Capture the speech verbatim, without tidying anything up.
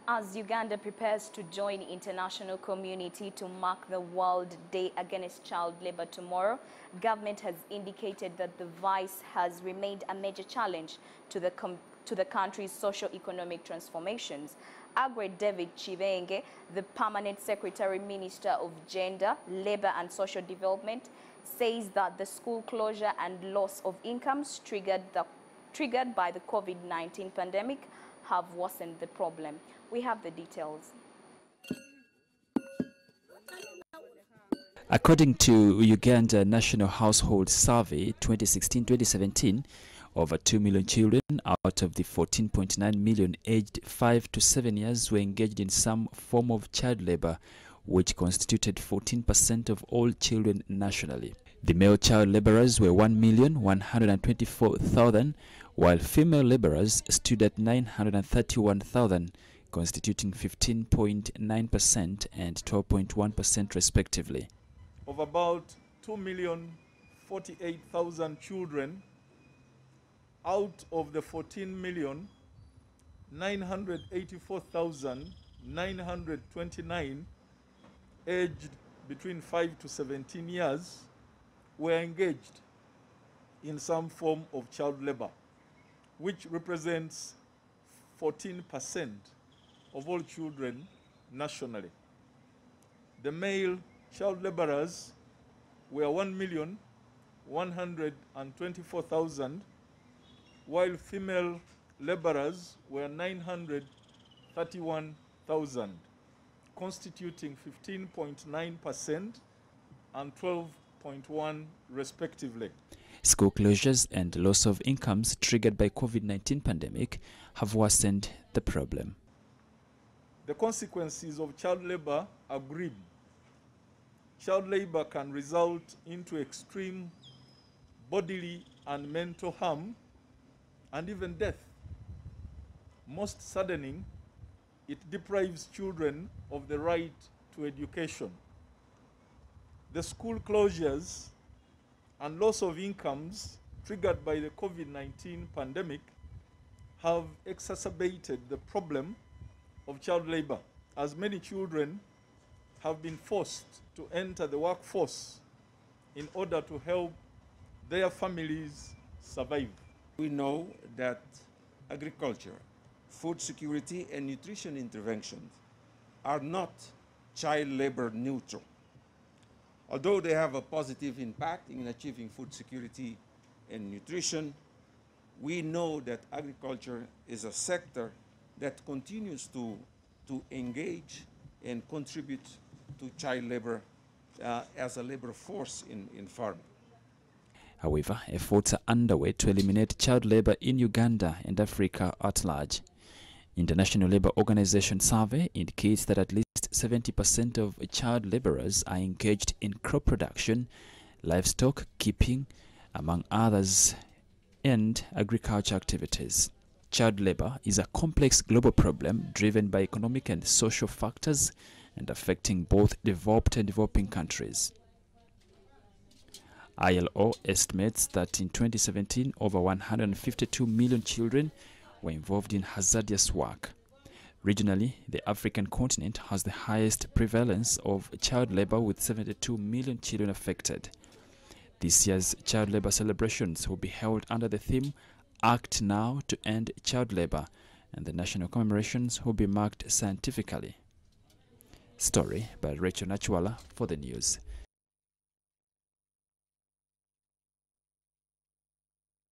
As Uganda prepares to join the international community to mark the World Day Against Child Labor tomorrow, government has indicated that the vice has remained a major challenge to the, to the country's socio-economic transformations. Aggrey David Chibenge, the Permanent Secretary Minister of Gender, Labor and Social Development, says that the school closure and loss of incomes triggered, the, triggered by the COVID nineteen pandemic have worsened the problem. We have the details. According to Uganda National Household Survey twenty sixteen twenty seventeen, over two million children out of the fourteen point nine million aged five to seven years were engaged in some form of child labor, which constituted fourteen percent of all children nationally. The male child laborers were one million one hundred twenty-four thousand, while female laborers stood at nine hundred thirty-one thousand, constituting fifteen point nine percent and twelve point one percent respectively. Of about two million forty-eight thousand children out of the fourteen million nine hundred eighty-four thousand nine hundred twenty-nine aged between five to seventeen years were engaged in some form of child labor, which represents fourteen percent of all children nationally. The male child laborers were one million one hundred twenty-four thousand, while female laborers were nine hundred thirty-one thousand, constituting fifteen point nine percent and twelve point one respectively. School closures and loss of incomes triggered by COVID nineteen pandemic have worsened the problem. The consequences of child labor are grim. Child labor can result into extreme bodily and mental harm and even death. Most saddening, it deprives children of the right to education. The school closures and loss of incomes triggered by the COVID nineteen pandemic have exacerbated the problem of child labor, as many children have been forced to enter the workforce in order to help their families survive. We know that agriculture, food security, and nutrition interventions are not child labor neutral. Although they have a positive impact in achieving food security and nutrition, we know that agriculture is a sector that continues to, to engage and contribute to child labor uh, as a labor force in, in farming. However, efforts are underway to eliminate child labor in Uganda and Africa at large. International Labour Organization survey indicates that at least seventy percent of child laborers are engaged in crop production, livestock keeping, among others, and agriculture activities. Child labor is a complex global problem driven by economic and social factors and affecting both developed and developing countries. I L O estimates that in twenty seventeen, over one hundred fifty-two million children were involved in hazardous work. Regionally, the African continent has the highest prevalence of child labor, with seventy-two million children affected. This year's child labor celebrations will be held under the theme Act Now to End Child Labor, and the national commemorations will be marked scientifically. Story by Rachel Nachuala for the news.